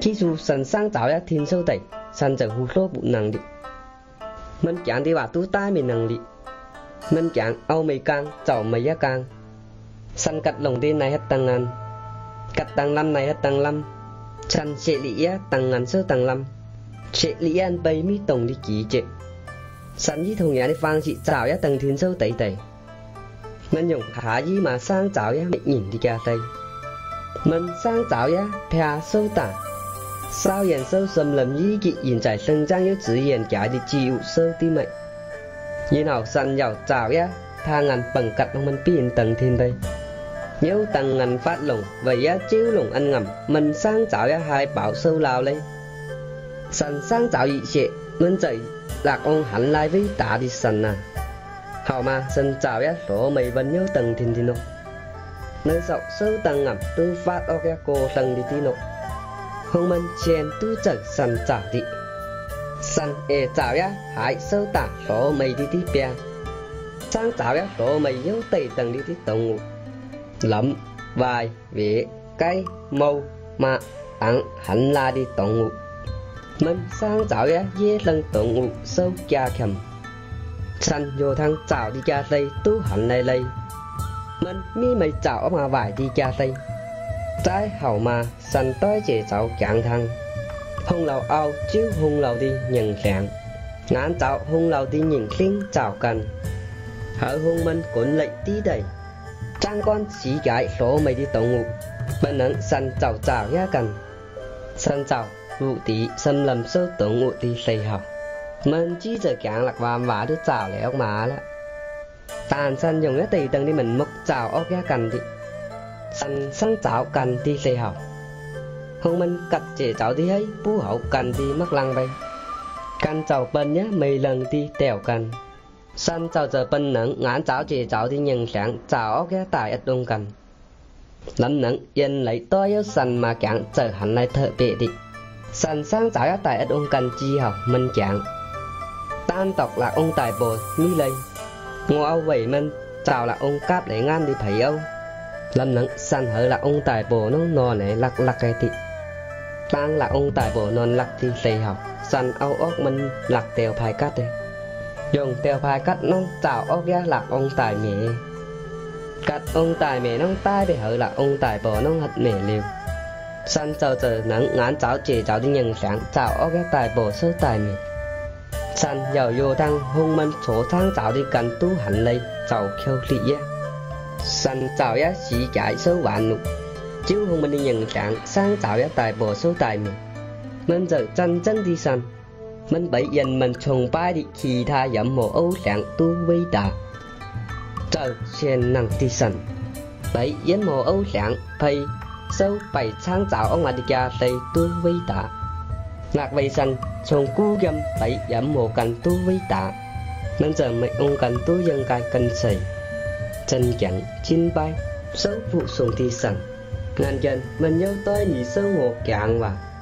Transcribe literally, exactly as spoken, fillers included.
khi dù sẵn sáng tạo ra thiên sâu tẩy sẵn chẳng hù số bụ năng đi mình chẳng đi vào tú tai mình năng đi mình chẳng âu mây càng chảo mây giá càng sẵn cắt lồng tên này hết tăng ngàn cắt tăng lâm này hết tăng lâm sẵn sẽ lý á tăng ngàn sơ tăng lâm sẽ lý an bay mi tổng đi ký chế sẵn với thùng nhà đi vang chị chảo ra tăng thiên sâu tẩy tẩy mình dùng hả gì mà sang chảo ra mẹ nhìn đi ra đây mình sang chảo ra thea sâu tả sao hiện sâu xâm lầm ý kỵ hiện tại sân trang yếu chỉ hiện cả đi chịu sâu tim mệnh như nào sẵn giàu chảo ra tha ngàn bằng cắt của mình biến tầng thiên đây nếu tầng ngàn phát lồng vậy á chiếu lồng ăn ngầm mình sang chảo ra hai bảo sâu lao lấy sẵn sang chảo ý sẽ mình chạy lạc ông hẳn lại với tả đi sẵn à hào mà sân chảo ra số mày vẫn nhớ tầng thiên thiên nộp nơi dọc sâu tầng ngầm tư phát ở cái cô tầng đi thiên nộp không mình chèn tu chật sẵn chảo đi sẵn ế chảo ra hãy sâu tả số mày đi tí bè sang chảo ra số mày nhớ tẩy tầng đi tí tổng ngủ lắm vài vế cây màu mà ăn hẳn là đi tổng ngủ mình sang chảo ra dễ lần tổng ngủ sâu cha khầm sẵn vô thằng chảo đi cha xây tu hẳn này lây mình mi mày chảo mà vài đi cha xây trái hậu mà sẵn tới chế chảo cạn thằng hung lầu ao chiếu hung lầu đi nhận sáng ngán chảo hung lầu đi nhìn khinh chảo cần hở hung mình cuốn lệnh tí đầy trang con chỉ cái số mày đi tổng ngủ mình nắng sẵn chảo chảo ra cần sẵn chảo vụ tí xâm lầm sâu tổng ngủ đi xây học mình chỉ giờ cạn lạc vàm vả đứa chảo lẻ ốc má lá tàn sẵn dùng cái tì tầng đi mình mốc chảo ốc ra cần đi sẵn sẵn chảo cần đi xây học hông mình cắt chế chảo đi ấy bú hậu cần đi mắc lăng bay cần chảo bần nhá mấy lần đi tèo cần sẵn chảo giờ bần nắng ngán chảo chế chảo đi nhận sáng chảo ốc ra tại ớt đông cần lắm nắng yên lấy tôi yếu sẵn mà cạn trở hẳn lại thợ bệ đi sẵn sang chảo ra tại ớt đông cần chi học mình chẳng tan tộc là ông tài bồ mi lây ngô âu vậy mình chào là ông cáp để ngăn đi thấy âu lâm nắng săn hở là ông tài bồ nó nò này lắc lắc cái thịt tan là ông tài bồ non lắc thì xây học săn âu ốc mình lắc tèo phai cắt đây dùng tèo phai cắt nó chào ốc ra là ông tài mẹ cắt ông tài mẹ nó tai để hở là ông tài bồ nó hật mẹ liều săn chờ chờ nắng ngán cháo chè cháo đi nhận sáng chào ốc ra tài bồ sơ tài mẹ sẵn giàu vô thăng hung mình số thang chảo đi cần tu hẳn lấy chảo khêu lị á sẵn chảo á chỉ cái số vạn nụ chứ hung mình đi nhận sáng sang chảo á tài bổ số tài mình mình giờ chân chân đi sẵn mình bấy dần mình trồng bài đi khi tha dẫm mồ âu sáng tu vây đà trời xuyên năng đi sẵn bấy dần mồ âu sáng phây sâu bảy sang chảo ông mà đi ra xây tu vây đà lạc vậy sẵn trong cú găm bảy giảm mồ cần tu với tạ nên giờ mấy ông cần tu dân cai cần sầy chân chẳng chín bay sớm phụ sùng thi sẵn ngàn dân mình nhớ tới nhị sâu ngộ cạn và